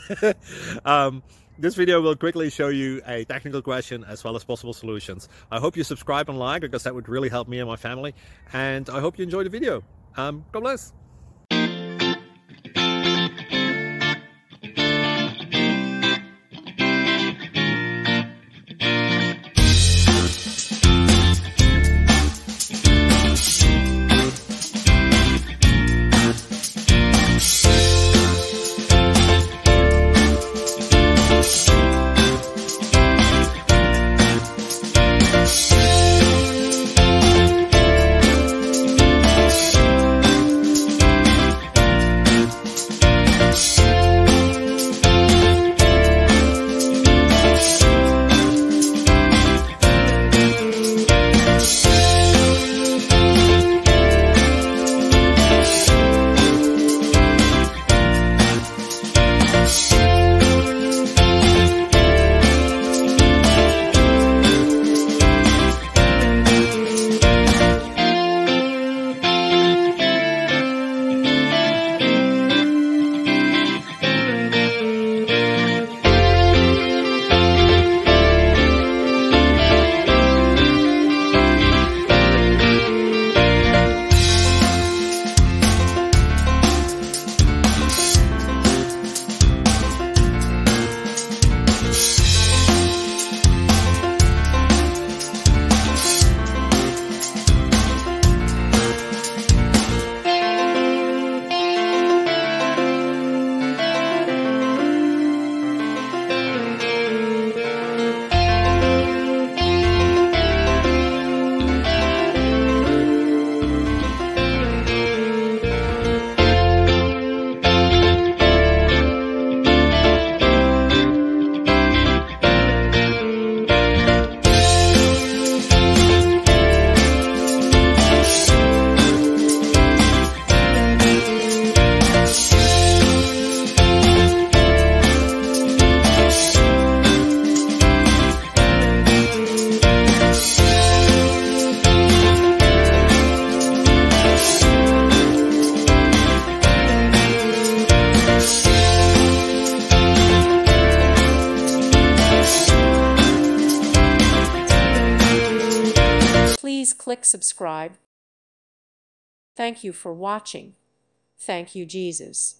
This video will quickly show you a technical question as well as possible solutions. I hope you subscribe and like, because that would really help me and my family. And I hope you enjoy the video. God bless. Please click subscribe. Thank you for watching. Thank you, Jesus.